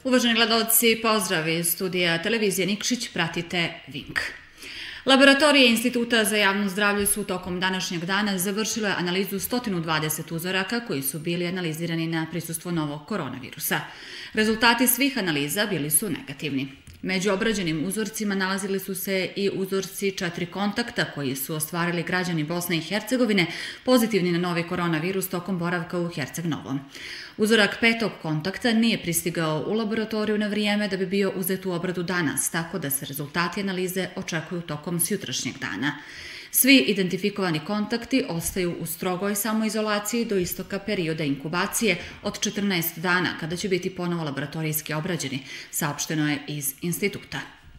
Uvaženi gledalci, pozdrav iz studija televizije Nikšić, pratite Vink. Laboratorije Instituta za javno zdravlje su tokom današnjeg dana završile analizu 120 uzoraka koji su bili analizirani na prisustvo novog koronavirusa. Rezultati svih analiza bili su negativni. Među obrađenim uzorcima nalazili su se i uzorci 4 kontakta koji su ostvarili građani Bosne i Hercegovine pozitivni na novi koronavirus tokom boravka u Herceg Novom. Uzorak 5. kontakta nije pristigao u laboratoriju na vrijeme da bi bio uzet u obradu danas, tako da se rezultati analize očekuju tokom sutrašnjeg dana. Svi identifikovani kontakti ostaju u strogoj samoizolaciji do istoka perioda inkubacije od 14 dana, kada će biti ponovo laboratorijski obrađeni, saopšteno je iz instituta.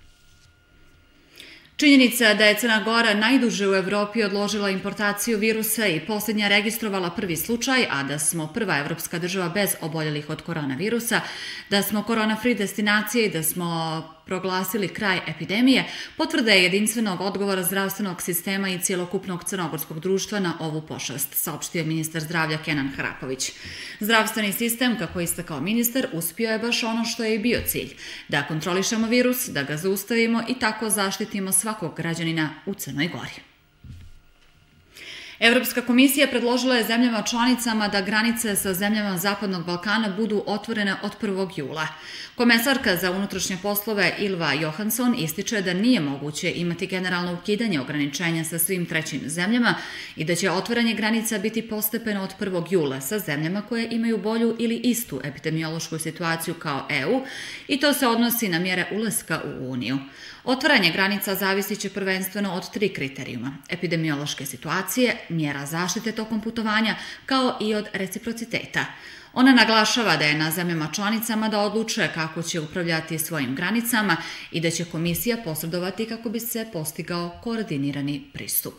Činjenica da je Crna Gora najduže u Evropi odložila importaciju virusa i posljednja registrovala prvi slučaj, a da smo prva evropska država bez oboljelih od koronavirusa, da smo korona-free destinacija i da smo proglasili kraj epidemije, potvrda je jedinstvenog odgovora zdravstvenog sistema i cijelokupnog crnogorskog društva na ovu pošast, saopštio je ministar zdravlja Kenan Hrapović. Zdravstveni sistem, kako je istakao ministar, uspio je baš ono što je i bio cilj, da kontrolišemo virus, da ga zaustavimo i tako zaštitimo svakog građanina u Crnoj Gori. Evropska komisija predložila je zemljama članicama da granice sa zemljama Zapadnog Balkana budu otvorene od 1. jula. Komesarka za unutrašnje poslove Ylva Johansson ističe da nije moguće imati generalno ukidanje ograničenja sa svim trećim zemljama i da će otvaranje granica biti postepeno od 1. jula sa zemljama koje imaju bolju ili istu epidemiološku situaciju kao EU i to se odnosi na mjere ulaska u Uniju. Otvaranje granica zavisit će prvenstveno od 3 kriterijuma: epidemiološke situacije, mjera zaštite tokom putovanja, kao i od reciprociteta. Ona naglašava da je na zemljama članicama da odluče kako će upravljati svojim granicama i da će komisija posredovati kako bi se postigao koordinirani pristup.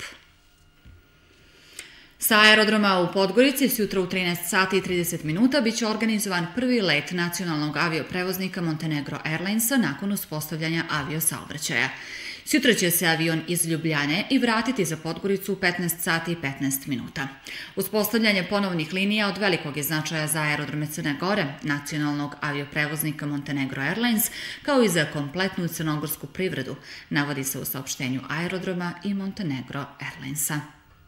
Sa aerodroma u Podgorici sutra u 13 sati i 30 minuta biće organizovan prvi let nacionalnog avioprevoznika Montenegro Airlinesa nakon uspostavljanja aviosaobraćaja. Sutra će se avion iz Ljubljane i vratiti za Podgoricu u 15 sati i 15 minuta. Uspostavljanje ponovnih linija od velikog je značaja za aerodrome Crne Gore, nacionalnog avioprevoznika Montenegro Airlines, kao i za kompletnu crnogorsku privredu, navodi se u saopštenju aerodroma i Montenegro Airlinesa.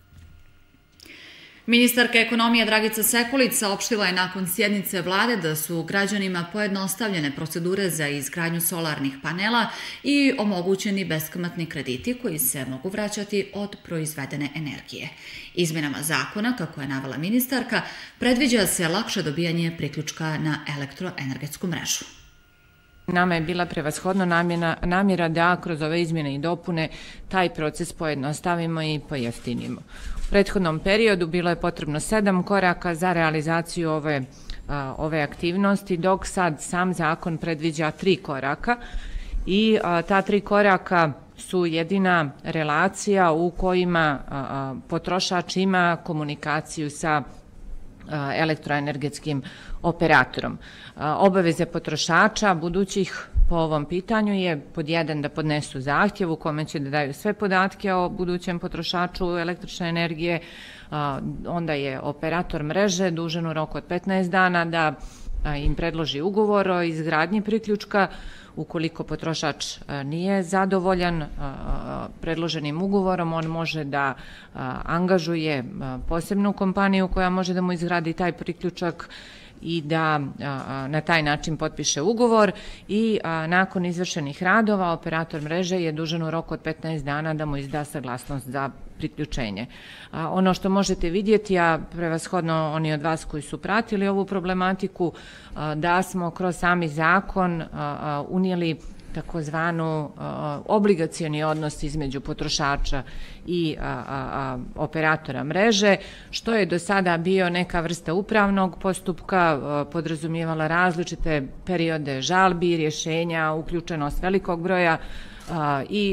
Ministarka ekonomije Dragica Sekulić saopštila je nakon sjednice vlade da su građanima pojednostavljene procedure za izgradnju solarnih panela i omogućeni beskamatni krediti koji se mogu vraćati od proizvedene energije. Izmjenama zakona, kako je navela ministarka, predviđa se lakše dobijanje priključka na elektroenergetsku mrežu. Nama je bila prevashodno namjera da kroz ove izmjene i dopune taj proces pojednostavimo i pojeftinimo. U prethodnom periodu bilo je potrebno 7 koraka za realizaciju ove aktivnosti, dok sad sam zakon predviđa 3 koraka i ta 3 koraka su jedina relacija u kojima potrošač ima komunikaciju sa elektroenergetskim operatorom. Obaveze potrošača budućih po ovom pitanju je pod 1 da podnesu zahtjev u kome će da daju sve podatke o budućem potrošaču električne energije, onda je operator mreže dužan u roku od 15 dana da im predloži ugovor o izgradnji priključka. Ukoliko potrošač nije zadovoljan predloženim ugovorom, on može da angažuje posebnu kompaniju koja može da mu izgradi taj priključak i da na taj način potpiše ugovor i nakon izvršenih radova operator mreže je dužan u roku od 15 dana da mu izda saglasnost za priključenje. Ono što možete vidjeti, a prevashodno oni od vas koji su pratili ovu problematiku, da smo kroz sami zakon unijeli takozvanu obligacioni odnos između potrošača i operatora mreže, što je do sada bio neka vrsta upravnog postupka, podrazumijevala različite periode žalbi, rješenja, uključenost velikog broja i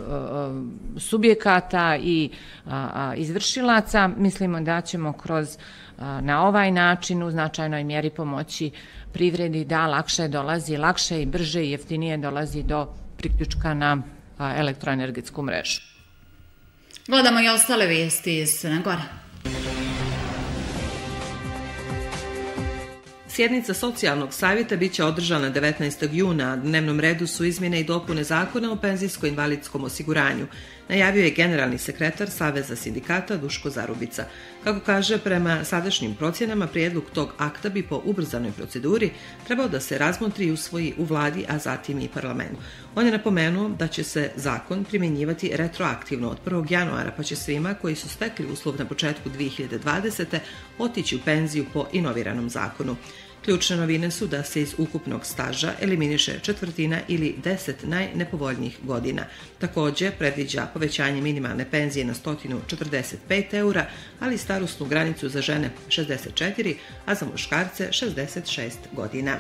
subjekata i izvršilaca. Mislimo da ćemo kroz na ovaj način u značajnoj mjeri pomoći privredi da lakše i brže i jeftinije dolazi do priključka na elektroenergetsku mrežu. Gledamo i ostale vijesti iz Crne Gore. Sjednica socijalnog savjeta biće održana 19. juna, a na dnevnom redu su izmjene i dopune zakona o penzijsko-invalidskom osiguranju, najavio je generalni sekretar Saveza sindikata Duško Zarubica. Kako kaže, prema sadašnjim procjenama prijedlog tog akta bi po ubrzanoj proceduri trebao da se razmotri i usvoji u vladi, a zatim i parlamentu. On je napomenuo da će se zakon primjenjivati retroaktivno od 1. januara, pa će svima koji su stekli uslov na početku 2020. otići u penziju po inoviranom zakonu. Ključne novine su da se iz ukupnog staža eliminiše četvrtina ili 10 najnepovoljnijih godina. Također predviđa povećanje minimalne penzije na 145 eura, ali starosnu granicu za žene 64, a za muškarce 66 godina.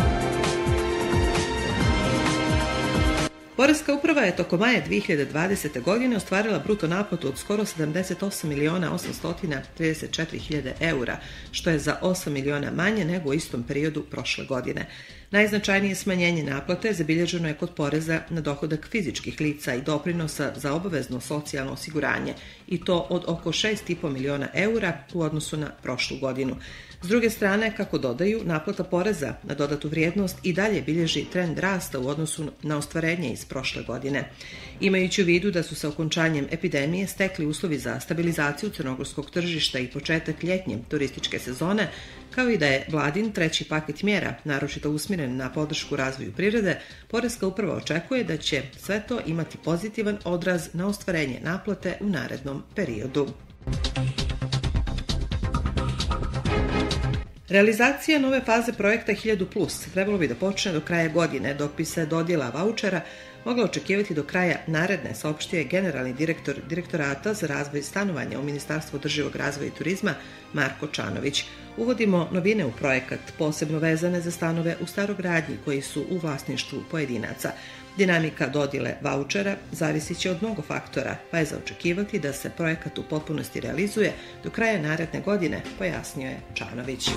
Poreska uprava je tokom maja 2020. godine ostvarila bruto naplatu od skoro 78.834.000 eura, što je za 8 miliona manje nego u istom periodu prošle godine. Najznačajnije smanjenje naplate zabilježeno je kod poreza na dohodak fizičkih lica i doprinosa za obavezno socijalno osiguranje, i to od oko 6,5 miliona eura u odnosu na prošlu godinu. S druge strane, kako dodaju, naplata poreza na dodatu vrijednost i dalje bilježi trend rasta u odnosu na ostvarenje iz prošle godine. Imajući u vidu da su sa okončanjem epidemije stekli uslovi za stabilizaciju crnogorskog tržišta i početak ljetnje turističke sezone, kao i da je vladin treći paket mjera naročito usmjeren na podršku razvoju privrede, Poreska uprava očekuje da će sve to imati pozitivan odraz na ostvarenje naplate u narednom periodu. Realizacija nove faze projekta 1000+ trebalo bi da počne do kraja godine, dok bi se dodjela vaučera mogla očekivati do kraja naredne, saopštio je generalni direktor Direktorata za razvoj stanovanja u Ministarstvu održivog razvoja i turizma Marko Čanović. Uvodimo novine u projekat, posebno vezane za stanove u starogradnji koji su u vlasništvu pojedinaca. Dinamika dodjele vaučera zavisit će od mnogo faktora, pa je za očekivati da se projekat u potpunosti realizuje do kraja naredne godine, pojasnio je Čanović.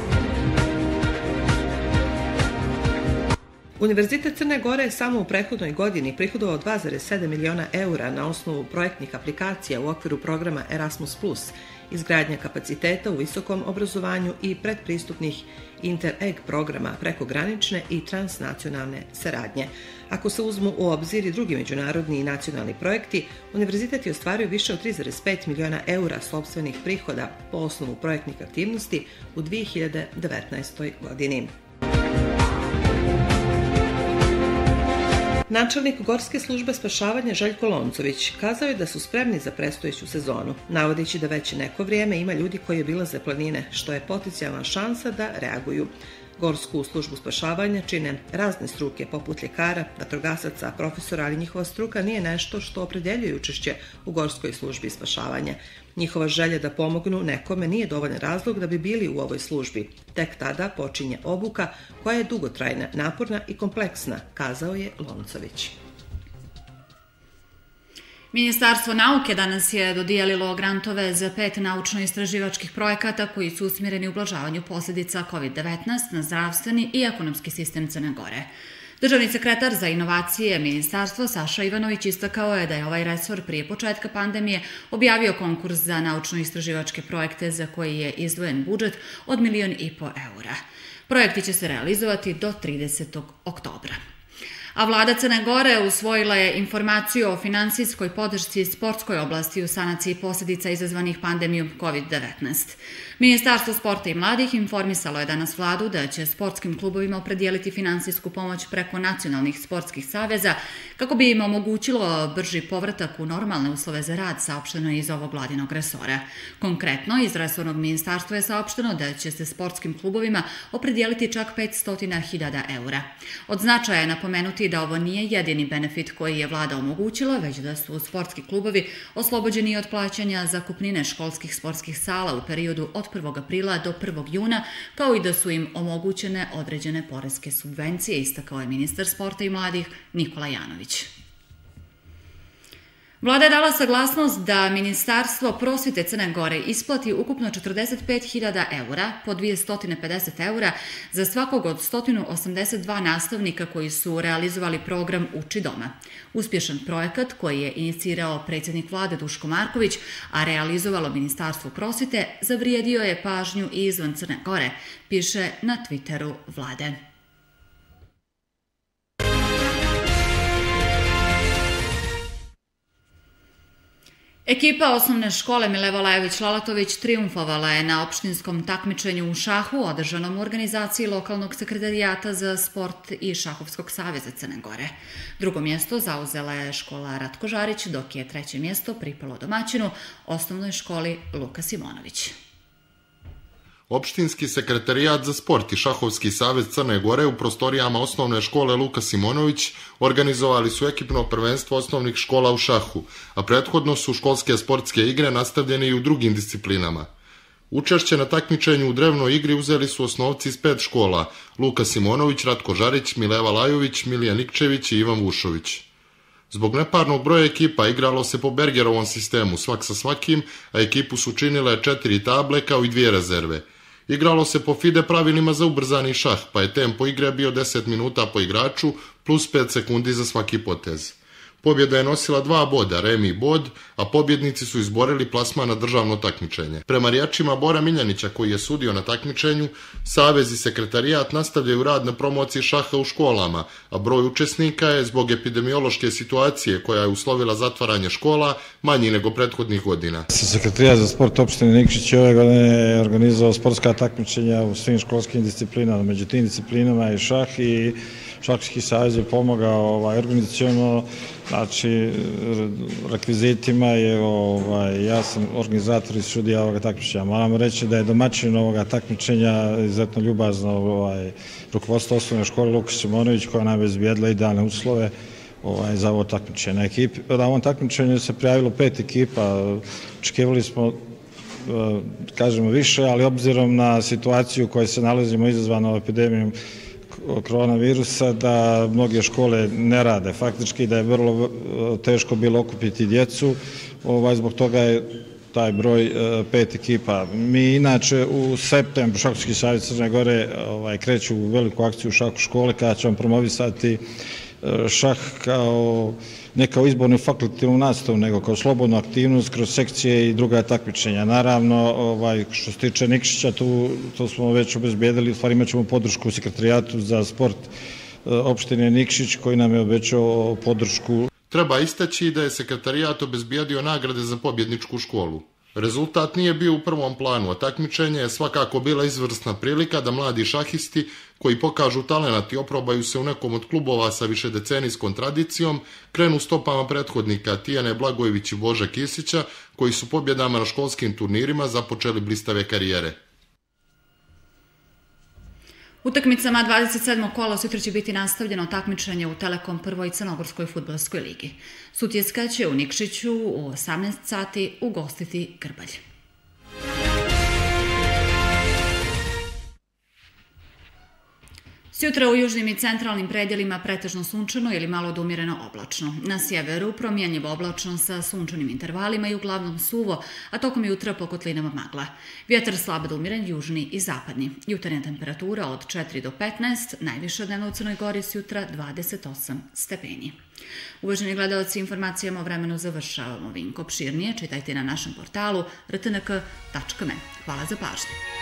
Univerzitet Crne Gore je samo u prethodnoj godini prihodovao 2,7 miliona eura na osnovu projektnih aplikacija u okviru programa Erasmus+, izgradnja kapaciteta u visokom obrazovanju i predpristupnih Inter-Eg programa prekogranične i transnacionalne saradnje. Ako se uzmu u obzir i drugi međunarodni i nacionalni projekti, univerzitet je ostvario više od 3,5 miliona eura sopstvenih prihoda po osnovu projektnih aktivnosti u 2019. godini. Načelnik Gorske službe spašavanja Željko Loncović kazao je da su spremni za predstojeću sezonu, navodeći da već neko vrijeme ima ljudi koji obilaze planine, što je potencijalna šansa da reaguju. Gorsku službu spašavanja čine razne struke poput ljekara, vatrogasaca, profesora, ali njihova struka nije nešto što opredjeljuje učešće u Gorskoj službi spašavanja. Njihova želja da pomognu nekome nije dovoljan razlog da bi bili u ovoj službi. Tek tada počinje obuka koja je dugotrajna, naporna i kompleksna, kazao je Loncović. Ministarstvo nauke danas je dodijelilo grantove za 5 naučno-istraživačkih projekata koji su usmjereni u ublažavanju posljedica COVID-19 na zdravstveni i ekonomski sistem Crne Gore. Državni sekretar za inovacije ministarstva Saša Ivanović istakao je da je ovaj resor prije početka pandemije objavio konkurs za naučno-istraživačke projekte za koji je izdvojen budžet od 1,5 miliona eura. Projekti će se realizovati do 30. oktobra. A vlada Crne Gore usvojila je informaciju o finansijskoj podršci sportskoj oblasti u sanaciji posljedica izazvanih pandemijom COVID-19. Ministarstvo sporta i mladih informisalo je danas vladu da će sportskim klubovima opredijeliti finansijsku pomoć preko nacionalnih sportskih saveza kako bi im omogućilo brži povratak u normalne uslove za rad, saopšteno je iz ovog vladinog resora. Konkretno, iz resornog ministarstva je saopšteno da će se sportskim klubovima opredijeliti čak 500.000 eura. Od značaja je napomenuti da ovo nije jedini benefit koji je vlada omogućila, već da su sportski klubovi oslobođeni od plaćanja zakupnine školskih sportskih sala u periodu od 1. aprila do 1. juna, kao i da su im omogućene određene poreske subvencije, istakao je ministar sporta i mladih Nikola Janović. Vlada je dala saglasnost da Ministarstvo prosvete Crne Gore isplati ukupno 45.000 eura po 250 eura za svakog od 182 nastavnika koji su realizovali program Uči doma. Uspješan projekat koji je inicirao predsjednik Vlade Duško Marković, a realizovalo Ministarstvo prosvete, zavrijedio je pažnju i izvan Crne Gore, piše na Twitteru Vlade. Ekipa osnovne škole Mileva Lajović-Lalatović triumfovala je na opštinskom takmičenju u šahu održanom u organizaciji lokalnog sekretarijata za sport i Šahovskog saveza Crne Gore. Drugo mjesto zauzela je škola Ratko Žarić, dok je treće mjesto pripalo domaćinu osnovnoj školi Luka Simonović. Opštinski sekretarijat za sport i Šahovski savez Crne Gore u prostorijama osnovne škole Luka Simonović organizovali su ekipno prvenstvo osnovnih škola u šahu, a prethodno su školske sportske igre nastavljene i u drugim disciplinama. Učešće na takmičenju u drevnoj igri uzeli su osnovci iz 5 škola: Luka Simonović, Ratko Žarić, Mileva Lajović, Milija Nikčević i Ivan Vušović. Zbog neparnog broja ekipa igralo se po Bergerovom sistemu, svak sa svakim, a ekipu su činile 4 table kao i 2 rezerve. Igralo se po FIDE pravilima za ubrzani šah, pa je tempo igre bio 10 minuta po igraču plus 5 sekundi za svaki potez. Pobjeda je nosila 2 boda, remi bod, a pobjednici su izborili plasman na državno takmičenje. Prema riječima Bora Miljanića, koji je sudio na takmičenju, Savez i sekretarijat nastavljaju rad na promociji šaha u školama, a broj učesnika je zbog epidemiološke situacije koja je uslovila zatvaranje škola manji nego prethodnih godina. Sekretarijat za sport opštine Nikšić ove godine je organizovao sportska takmičenja u svim školskim disciplinama. Među tim disciplinama je šah i Šahovski savez je pomogao organizaciono, znači rekvizitima je, ja sam organizator i sudija ovoga takmičenja. Moramo reći da je domaćin ovoga takmičenja izuzetno ljubazno rukovodstvo osnovne škole Luka Simonović, koja nam je izbijedila idealne uslove za ovo takmičenje. Na ovom takmičenju se prijavilo 5 ekipa, očekivali smo kažemo više, ali obzirom na situaciju u kojoj se nalazimo izazvano epidemijom koronavirusa, da mnoge škole ne rade. Faktički da je vrlo teško bilo okupiti djecu, zbog toga je taj broj 5 ekipa. Mi inače u septembru Šahovski savez Crne Gore kreću u veliku akciju u šahu škole kada ćemo promovisati šah kao ne kao izbornu fakultativnu nastavu, nego kao slobodnu aktivnost kroz sekcije i druga takmičenja. Naravno, što se tiče Nikšića, to smo već obezbijedili, u stvari imat ćemo podršku u sekretarijatu za sport opštine Nikšić, koji nam je obećao podršku. Treba istaći da je sekretarijat obezbijedio nagrade za pobjedničku školu. Rezultat nije bio u prvom planu, a takmičenje je svakako bila izvrsna prilika da mladi šahisti koji pokažu talenat i oprobaju se u nekom od klubova sa višedecenijskom tradicijom, krenu stopama prethodnika Tijane Blagojević i Bože Kisića, koji su pobjedama na školskim turnirima započeli blistave karijere. Utakmicama 27. kola sutra će biti nastavljeno takmičenje u Telekom prvoj Crnogorskoj fudbalskoj ligi. Sutjeska će u Nikšiću u 18 sati ugostiti Grbalj. Sjutra u južnim i centralnim predjelima pretežno sunčano ili malo do umjereno oblačno. Na sjeveru promjenjivo oblačno sa sunčanim intervalima i uglavnom suvo, a tokom jutra po kotlinama magla. Vjetar slab do umjeren južni i zapadni. Jutarnja temperatura od 4 do 15, najviša dnevno u Crnoj Gori sjutra 28 stepeni. Uvaženi gledalci, informacijama o vremenu završavamo. Vink opširnije čitajte na našem portalu rtnk.me. Hvala za pažnju.